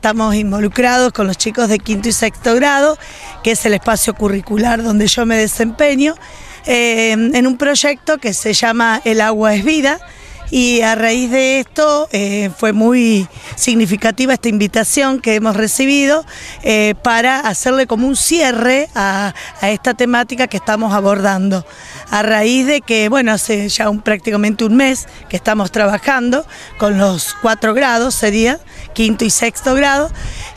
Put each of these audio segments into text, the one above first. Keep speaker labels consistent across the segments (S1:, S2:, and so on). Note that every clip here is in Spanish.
S1: estamos involucrados con los chicos de quinto y sexto grado, que es el espacio curricular donde yo me desempeño, en un proyecto que se llama El agua es vida. Y a raíz de esto fue muy significativa esta invitación que hemos recibido para hacerle como un cierre a esta temática que estamos abordando. A raíz de que, bueno, hace ya prácticamente un mes que estamos trabajando con los 4 grados, sería quinto y sexto grado,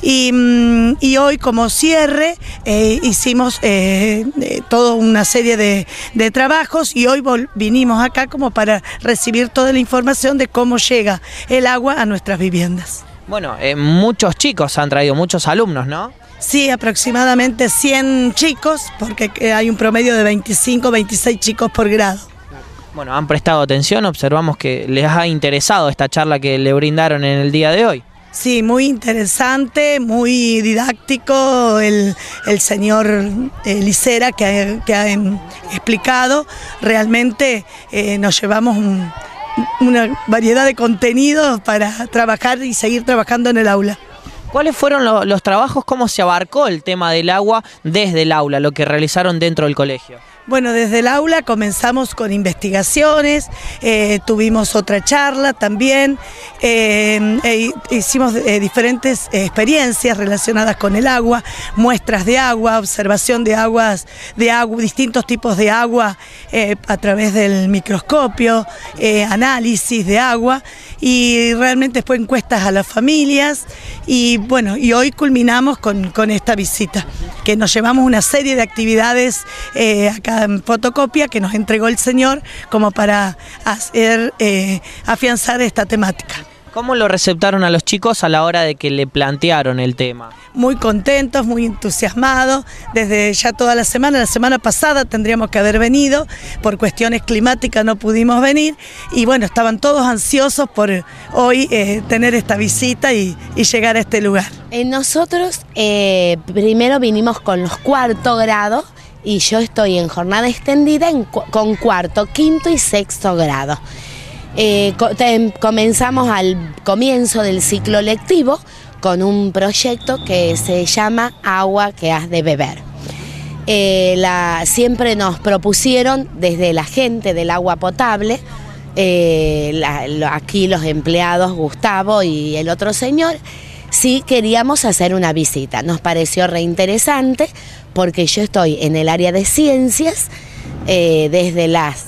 S1: y hoy como cierre hicimos toda una serie de trabajos, y hoy vinimos acá como para recibir toda la información de cómo llega el agua a nuestras viviendas.
S2: Bueno, muchos chicos han traído, muchos alumnos, ¿no?
S1: Sí, aproximadamente 100 chicos, porque hay un promedio de 25, 26 chicos por grado.
S2: Bueno, han prestado atención, observamos que les ha interesado esta charla que le brindaron en el día de hoy.
S1: Sí, muy interesante, muy didáctico el señor Licera que ha explicado. Realmente nos llevamos una variedad de contenidos para trabajar y seguir trabajando en el aula.
S2: ¿Cuáles fueron los trabajos? ¿Cómo se abarcó el tema del agua desde el aula, lo que realizaron dentro del colegio?
S1: Bueno, desde el aula comenzamos con investigaciones, tuvimos otra charla también, hicimos diferentes experiencias relacionadas con el agua, muestras de agua, observación de aguas, distintos tipos de agua a través del microscopio, análisis de agua, y realmente fue encuestas a las familias, y bueno, y hoy culminamos con esta visita, que nos llevamos una serie de actividades acá en fotocopia que nos entregó el señor como para afianzar esta temática.
S2: ¿Cómo lo receptaron a los chicos a la hora de que le plantearon el tema?
S1: Muy contentos, muy entusiasmados, desde ya toda la semana pasada tendríamos que haber venido, por cuestiones climáticas no pudimos venir, y bueno, estaban todos ansiosos por hoy tener esta visita y llegar a este lugar.
S3: Nosotros primero vinimos con los 4 grados, y yo estoy en jornada extendida con 4, 5 y 6 grado. Comenzamos al comienzo del ciclo lectivo con un proyecto que se llama Agua que has de beber. Siempre nos propusieron desde la gente del agua potable, aquí los empleados Gustavo y el otro señor, sí queríamos hacer una visita. Nos pareció reinteresante porque yo estoy en el área de ciencias desde las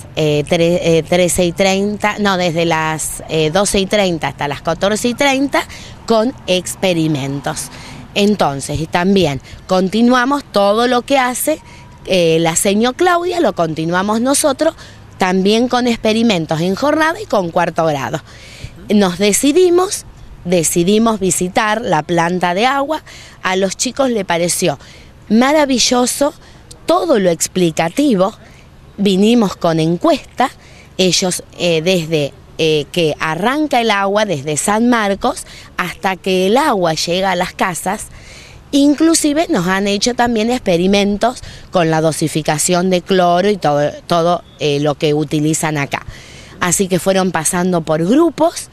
S3: 12:30 hasta las 14:30 con experimentos. Entonces, y también continuamos todo lo que hace la señora Claudia, lo continuamos nosotros también con experimentos en jornada y con 4 grado. Nos decidimos visitar la planta de agua. A los chicos les pareció maravilloso todo lo explicativo. Vinimos con encuesta, ellos desde que arranca el agua, desde San Marcos hasta que el agua llega a las casas, inclusive nos han hecho también experimentos con la dosificación de cloro y todo lo que utilizan acá. Así que fueron pasando por grupos.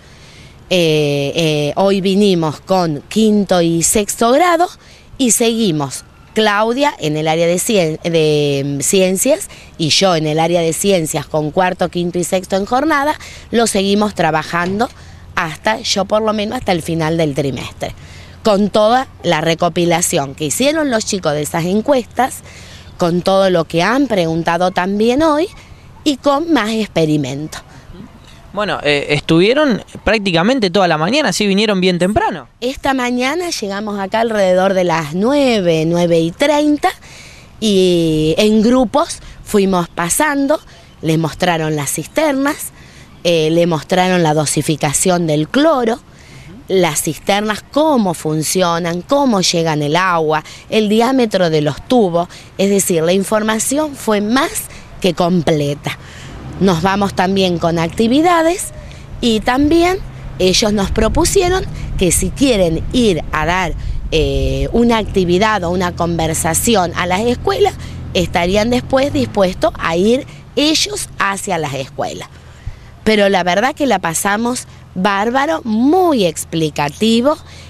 S3: Hoy vinimos con 5º y 6º grado y seguimos Claudia en el área de ciencias y yo en el área de ciencias con 4º, 5º y 6º en jornada. Lo seguimos trabajando yo por lo menos hasta el final del trimestre, con toda la recopilación que hicieron los chicos de esas encuestas, con todo lo que han preguntado también hoy y con más experimentos.
S2: Bueno, estuvieron prácticamente toda la mañana, ¿sí? ¿Vinieron bien temprano?
S3: Esta mañana llegamos acá alrededor de las 9:30 y en grupos fuimos pasando, les mostraron las cisternas, le mostraron la dosificación del cloro, las cisternas, cómo funcionan, cómo llegan el agua, el diámetro de los tubos, es decir, la información fue más que completa. Nos vamos también con actividades y también ellos nos propusieron que si quieren ir a dar una actividad o una conversación a las escuelas, estarían después dispuestos a ir ellos hacia las escuelas. Pero la verdad que la pasamos bárbaro, muy explicativo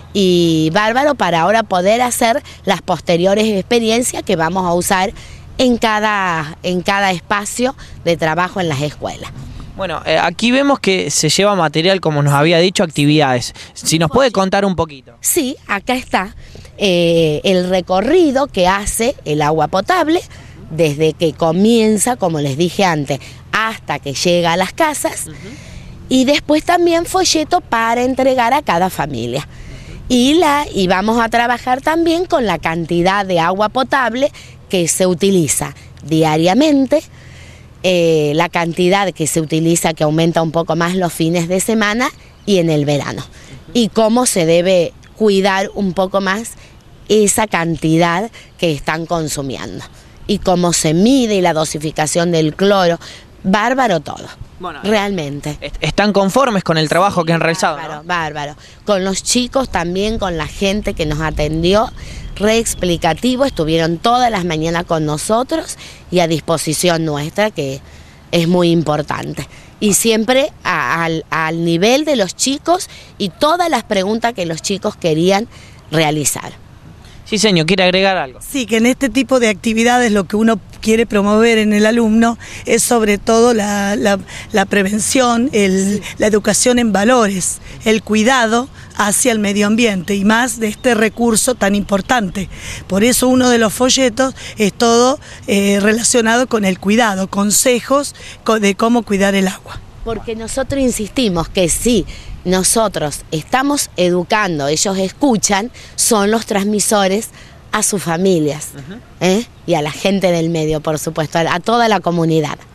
S3: y bárbaro para ahora poder hacer las posteriores experiencias que vamos a usar en cada espacio de trabajo en las escuelas.
S2: Bueno, aquí vemos que se lleva material, como nos había dicho, actividades. Si nos puede contar un poquito.
S3: Sí, acá está el recorrido que hace el agua potable desde que comienza, como les dije antes, hasta que llega a las casas, y después también folleto para entregar a cada familia. Y vamos a trabajar también con la cantidad de agua potable que se utiliza diariamente, la cantidad que se utiliza, que aumenta un poco más los fines de semana y en el verano, y cómo se debe cuidar un poco más esa cantidad que están consumiendo, y cómo se mide y la dosificación del cloro. Bárbaro todo. Bueno, realmente.
S2: ¿Están conformes con el trabajo que han realizado?
S3: Bárbaro, ¿no? Bárbaro. Con los chicos también, con la gente que nos atendió, re explicativo, estuvieron todas las mañanas con nosotros y a disposición nuestra, que es muy importante. Y siempre al nivel de los chicos y todas las preguntas que los chicos querían realizar.
S2: Sí, señor, ¿quiere agregar algo?
S1: Sí, que en este tipo de actividades lo que uno quiere promover en el alumno es sobre todo la prevención, la educación en valores, el cuidado hacia el medio ambiente y más de este recurso tan importante. Por eso uno de los folletos es todo relacionado con el cuidado, consejos de cómo cuidar el agua.
S3: Porque nosotros insistimos que sí, nosotros estamos educando, ellos escuchan, son los transmisores a sus familias, y a la gente del medio, por supuesto, a toda la comunidad.